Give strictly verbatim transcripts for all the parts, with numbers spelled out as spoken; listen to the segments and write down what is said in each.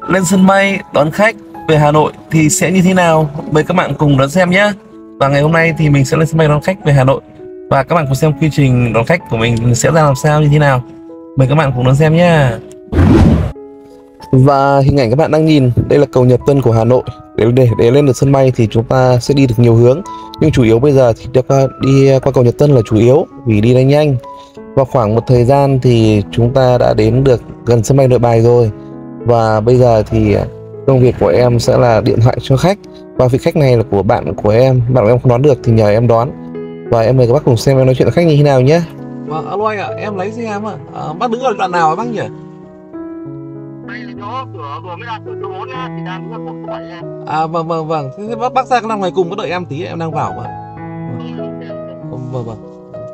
lên sân bay đón khách về Hà Nội thì sẽ như thế nào? Mời các bạn cùng đón xem nhé. Và ngày hôm nay thì mình sẽ lên sân bay đón khách về Hà Nội và các bạn cùng xem quy trình đón khách của mình sẽ ra làm sao, như thế nào. Mời các bạn cùng đón xem nhé. Và hình ảnh các bạn đang nhìn đây là cầu Nhật Tân của Hà Nội. Để, để, để lên được sân bay thì chúng ta sẽ đi được nhiều hướng, nhưng chủ yếu bây giờ thì đi qua, đi qua cầu Nhật Tân là chủ yếu vì đi đây nhanh. Và khoảng một thời gian thì chúng ta đã đến được gần sân bay Nội Bài rồi. Và bây giờ thì công việc của em sẽ là điện thoại cho khách. Và vị khách này là của bạn của em. Bạn của em không đón được thì nhờ em đón. Và em mời các bác cùng xem em nói chuyện với khách như thế nào nhé. Vâng, alo anh ạ, à, em lấy xe em ạ. À, bác đứng ở đoạn nào hả bác nhỉ? Đây là chỗ cửa vừa mới ra cửa số bốn nhá, thì đang là một số bảy em. À vâng vâng vâng. Thế bác, bác ra cái nằm ngoài cùng có đợi em tí, em đang vào mà. Vâng vâng vâng.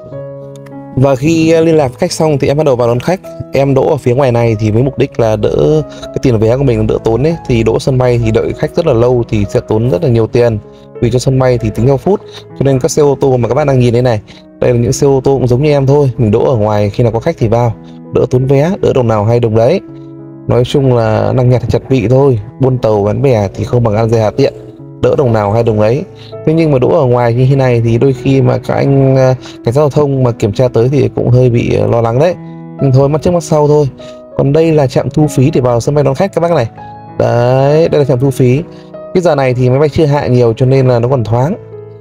Và khi liên lạc với khách xong thì em bắt đầu vào đón khách. Em đỗ ở phía ngoài này thì với mục đích là đỡ cái tiền vé của mình đỡ tốn ấy. Thì đỗ sân bay thì đợi khách rất là lâu thì sẽ tốn rất là nhiều tiền. Vì cho sân bay thì tính theo phút, cho nên các xe ô tô mà các bạn đang nhìn đây này, đây là những xe ô tô cũng giống như em thôi. Mình đỗ ở ngoài, khi nào có khách thì vào, đỡ tốn vé, đỡ đồng nào hay đồng đấy. Nói chung là năng nhạc chặt vị thôi. Buôn tàu bán bè thì không bằng ăn dè hà tiện, đỡ đồng nào hay đồng ấy. Thế nhưng mà đỗ ở ngoài như thế này thì đôi khi mà các anh cảnh sát giao thông mà kiểm tra tới thì cũng hơi bị lo lắng đấy. Nhưng thôi, mắt trước mắt sau thôi. Còn đây là trạm thu phí để vào sân bay đón khách các bác này. Đấy, đây là trạm thu phí. Cái giờ này thì máy bay chưa hạ nhiều cho nên là nó còn thoáng.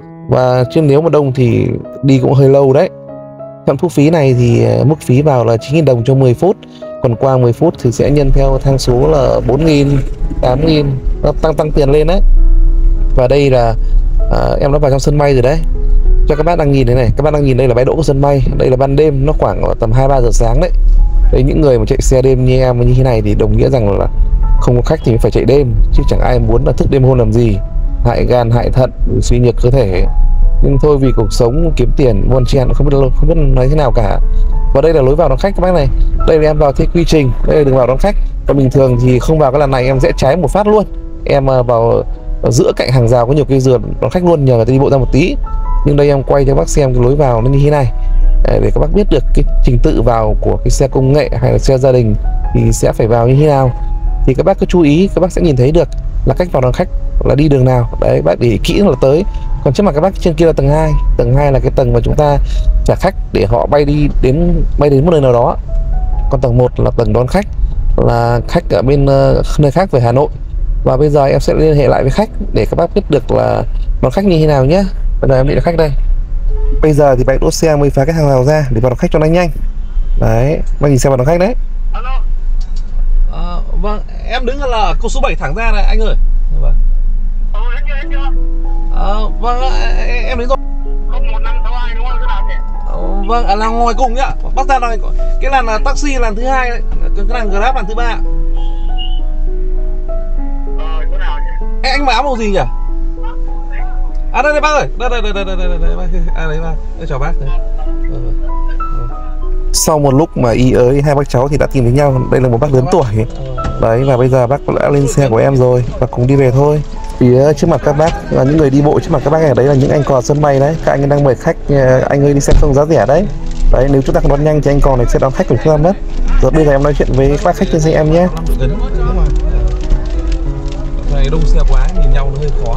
Và chứ nếu mà đông thì đi cũng hơi lâu đấy. Trạm thu phí này thì mức phí vào là chín nghìn đồng cho mười phút. Còn qua mười phút thì sẽ nhân theo thang số là bốn nghìn, tám nghìn, nó tăng tăng tiền lên đấy. Và đây là à, em đã vào trong sân bay rồi đấy. Cho các bác đang nhìn thế này, các bác đang nhìn đây là bãi đỗ của sân bay. Đây là ban đêm, nó khoảng tầm hai ba giờ sáng đấy. Đấy, những người mà chạy xe đêm như em như thế này thì đồng nghĩa rằng là không có khách thì phải chạy đêm, chứ chẳng ai muốn là thức đêm hôm làm gì, hại gan hại thận, suy nhược cơ thể. Nhưng thôi, vì cuộc sống kiếm tiền bon chen không biết không biết nói thế nào cả. Và đây là lối vào đón khách các bác này. Đây là em vào theo quy trình, đây là đường vào đón khách. Còn bình thường thì không vào cái lần này em sẽ trái một phát luôn. Em vào ở giữa cạnh hàng rào có nhiều cây dừa đón khách luôn, nhờ người ta đi bộ ra một tí. Nhưng đây em quay cho bác xem cái lối vào nó như thế này, để các bác biết được cái trình tự vào của cái xe công nghệ hay là xe gia đình thì sẽ phải vào như thế nào. Thì các bác cứ chú ý, các bác sẽ nhìn thấy được là cách vào đón khách là đi đường nào. Đấy, bác để ý kỹ là tới. Còn trước mặt các bác trên kia là tầng hai. Tầng hai là cái tầng mà chúng ta trả khách để họ bay đi đến bay đến một nơi nào đó. Còn tầng một là tầng đón khách, là khách ở bên uh, nơi khác về Hà Nội. Và bây giờ em sẽ liên hệ lại với khách để các bác biết được là đón khách như thế nào nhé. Bây giờ em đi đón khách đây. Bây giờ thì bãi đỗ xe mới phá cái hàng rào ra để vào đón khách cho nó nhanh. Đấy, bác nhìn xem vào đón khách đấy. Alo. À, vâng, em đứng là câu số bảy thẳng ra này anh ơi. Vâng. Ừ, hết chưa, hết chưa? À, vâng, em đến rồi. không một năm sáu hai đúng không? Cái nào nhỉ? À, vâng, à, là ngoài cùng nhá. Bác ra này, cái làn là taxi làn thứ hai đấy, cái làn Grab làn thứ ba. Ờ, chỗ nào nhỉ? Anh, anh mặc áo màu gì nhỉ? À đây đây bác ơi, đây đây đây đây đây đây đây bác, à đấy bác, đây chào bác. Sau một lúc mà ý ới hai bác cháu thì đã tìm thấy nhau. Đây là một bác lớn tuổi đấy, và bây giờ bác đã lên xe của em rồi và cùng đi về thôi. Phía trước mặt các bác là những người đi bộ, trước mặt các bác ở đấy là những anh cò sân bay đấy. Các anh đang mời khách, anh ơi đi xem không giá rẻ đấy. Đấy, nếu chúng ta không đón nhanh thì anh cò này sẽ đón khách của chúng ta mất. Rồi bây giờ em nói chuyện với các bác khách trên xe em nhé. Này đông xe quá, nhìn nhau nó hơi khó.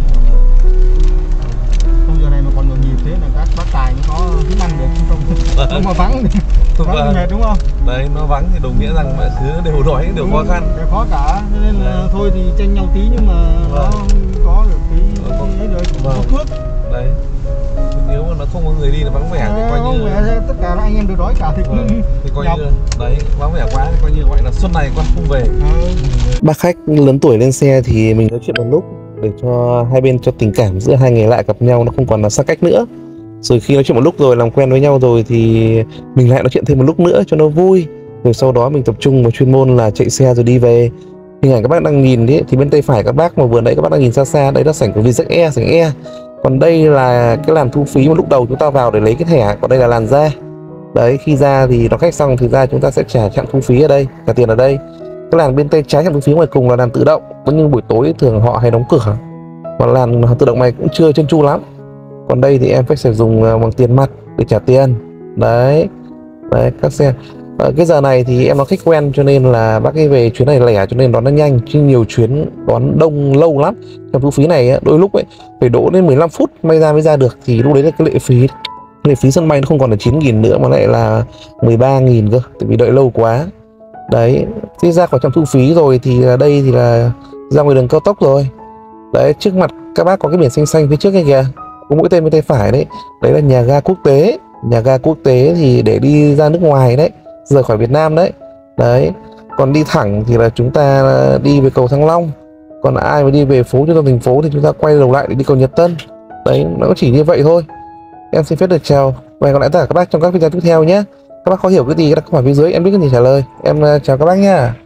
Không, giờ này mà còn nhộn nhịp thế là các bác tài nó có tiếng Anh được không? Không mà vắng thì vắng mệt đúng không? Đấy, nó vắng thì đồng nghĩa rằng mọi thứ đều đói, đều khó khăn. Đều khó cả, cho nên là đấy. Thôi thì tranh nhau tí nhưng mà vâng. Nó có được cái ấy rồi, vâng. Có cước. Đấy, nếu mà nó không có người đi là vắng vẻ à, thì coi như vẻ, tất cả anh em đều đói cả thì vâng. cũng thì coi nhọc. như đấy, vắng vẻ quá thì coi như gọi là xuân này con không về. À. Bác khách lớn tuổi lên xe thì mình nói chuyện một lúc để cho hai bên, cho tình cảm giữa hai người lại gặp nhau nó không còn là xa cách nữa. Rồi khi nói chuyện một lúc rồi, làm quen với nhau rồi thì mình lại nói chuyện thêm một lúc nữa cho nó vui. Rồi sau đó mình tập trung vào chuyên môn là chạy xe rồi đi về. Hình ảnh các bác đang nhìn đấy thì bên tay phải các bác mà vừa nãy các bác đang nhìn xa xa, đấy là sảnh của Vietjet Air, sảnh E. Còn đây là cái làn thu phí mà lúc đầu chúng ta vào để lấy cái thẻ, còn đây là làn ra. Đấy, khi ra thì đón khách xong thì ra chúng ta sẽ trả trạm thu phí ở đây, trả tiền ở đây. Cái làn bên tay trái trạm thu phí ngoài cùng là làn tự động, nhưng buổi tối thường họ hay đóng cửa. Còn làn tự động này cũng chưa trơn tru lắm. Còn đây thì em phải sử dụng bằng tiền mặt để trả tiền. Đấy, đấy các xe Ở cái giờ này thì em nó khách quen cho nên là bác ấy về chuyến này lẻ cho nên đón nó nhanh, chứ nhiều chuyến đón đông lâu lắm. Trạm thu phí này đôi lúc ấy phải đỗ đến mười lăm phút may ra mới ra được, thì lúc đấy là cái lệ phí lệ phí sân bay nó không còn là chín nghìn nữa mà lại là mười ba nghìn cơ, tại vì đợi lâu quá. Đấy, thế ra khỏi trạm thu phí rồi thì đây thì là ra ngoài đường cao tốc rồi. Đấy, trước mặt các bác có cái biển xanh xanh phía trước kia kìa, có mũi tên bên tay phải đấy, đấy là nhà ga quốc tế. Nhà ga quốc tế thì để đi ra nước ngoài đấy, rời khỏi Việt Nam đấy. Đấy, còn đi thẳng thì là chúng ta đi về cầu Thăng Long, còn ai mà đi về phố trung tâm thành phố thì chúng ta quay đầu lại để đi cầu Nhật Tân. Đấy, nó chỉ như vậy thôi. Em xin phép được chào và hẹn gặp lại tất cả các bác trong các video tiếp theo nhé. Các bác có hiểu cái gì các câu hỏi phía dưới em biết cái gì trả lời. Em chào các bác nha.